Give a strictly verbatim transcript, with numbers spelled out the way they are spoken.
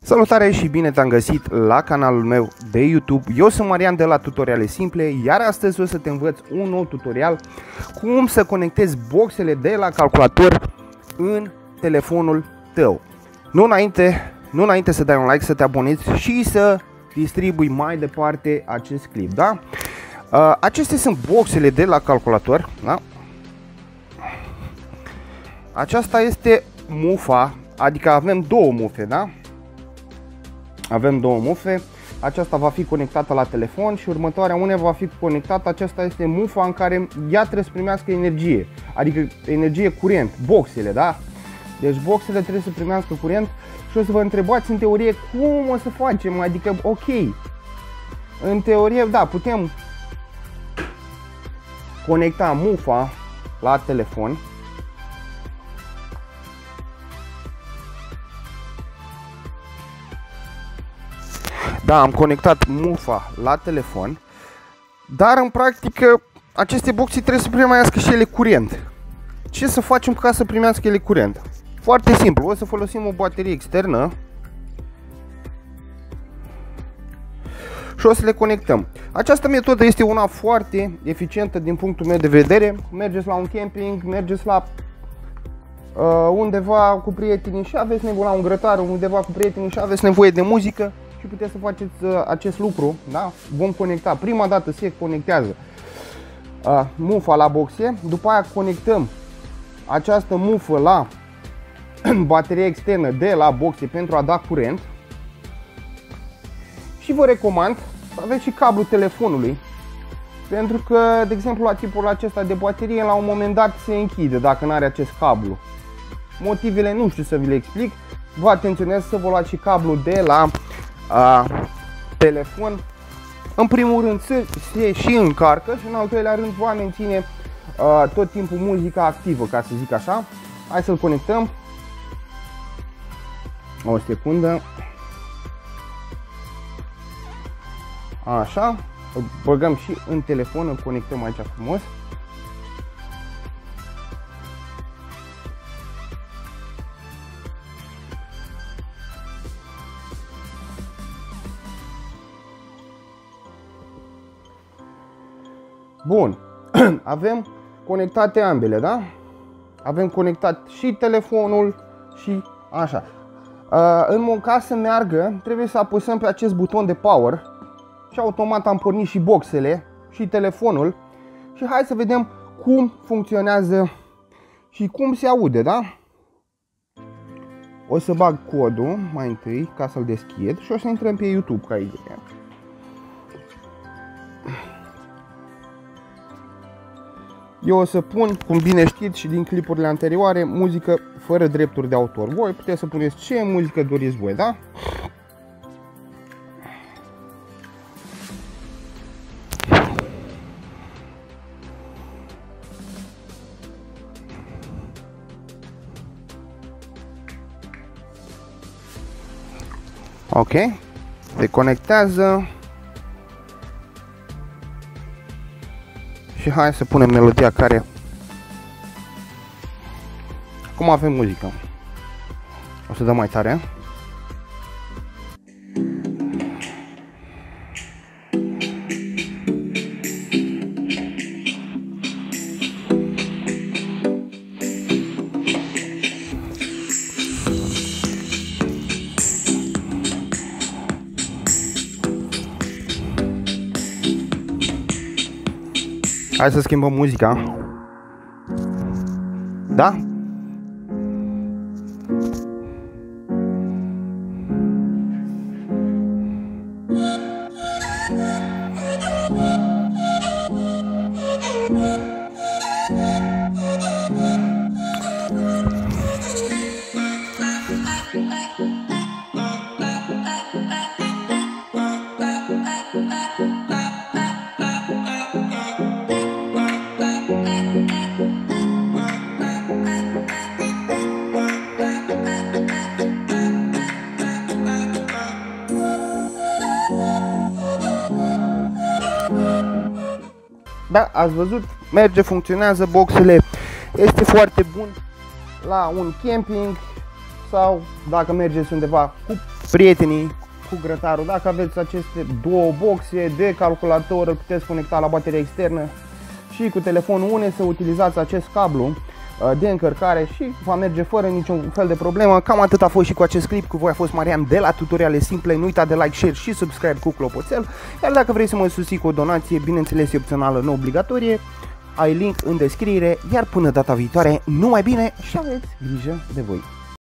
Salutare și bine te-am găsit la canalul meu de YouTube. Eu sunt Marian de la Tutoriale Simple, iar astăzi o să te învăț un nou tutorial cum să conectezi boxele de la calculator în telefonul tău. Nu înainte, nu înainte să dai un like, să te abonezi și să distribui mai departe acest clip, da? Uh, acestea sunt boxele de la calculator, da? Aceasta este mufa, adică avem două mufe, da? Avem două mufe, aceasta va fi conectată la telefon și următoarea una va fi conectată, aceasta este mufa în care ea trebuie să primească energie, adică energie curent, boxele, da? Deci boxele trebuie să primească curent și o să vă întrebați în teorie cum o să facem, adică ok, în teorie da, putem conecta mufa la telefon. Da, am conectat mufa la telefon, dar în practică aceste boxe trebuie să primească și ele curent. Ce să facem ca să primească ele curent? Foarte simplu, o să folosim o baterie externă și o să le conectăm. Această metodă este una foarte eficientă din punctul meu de vedere. Mergeți la un camping, mergeți la uh, undeva cu prietenii și aveți nevoie, la un grătar, undeva cu prietenii și aveți nevoie de muzică și puteți să faceți uh, acest lucru, da? Vom conecta, prima dată se conectează uh, mufa la boxe, după aia conectăm această mufă la bateria externă de la boxe pentru a da curent și vă recomand să aveți și cablul telefonului, pentru că, de exemplu, la tipul acesta de baterie la un moment dat se închide dacă nu are acest cablu. Motivele nu știu să vi le explic, vă atenționez să vă luați și cablul de la a, telefon. În primul rând se, se și încarcă și în al doilea rând va menține a, tot timpul muzica activă, ca să zic așa. Hai să-l conectăm. O secundă. Așa, îl băgăm și în telefon, îl conectăm aici frumos. Bun, avem conectate ambele, da? Avem conectat și telefonul și așa. În mod ca să meargă, trebuie să apăsăm pe acest buton de power și automat am pornit și boxele și telefonul. Și hai să vedem cum funcționează și cum se aude, da? O să bag codul mai întâi ca să-l deschid și o să intrăm pe YouTube ca idee. Eu o să pun, cum bine știți și din clipurile anterioare, muzică fără drepturi de autor. Voi puteți să puneți ce muzică doriți voi, da? Ok, se conectează. Și hai să punem melodia care... Acum avem muzică. O să dăm mai tare. Hai să schimbăm muzica. Da? Da, ați văzut, merge, funcționează, boxele, este foarte bun la un camping sau dacă mergeți undeva cu prietenii, cu grătarul, dacă aveți aceste două boxe de calculator, îl puteți conecta la bateria externă și cu telefonul une să utilizați acest cablu de încărcare și va merge fără niciun fel de problemă. Cam atât a fost și cu acest clip. Cu voi a fost Marian de la Tutoriale Simple. Nu uita de like, share și subscribe cu clopoțel. Iar dacă vrei să mă susții cu o donație, bineînțeles e opțională, nu obligatorie, ai link în descriere. Iar până data viitoare, numai bine și aveți grijă de voi.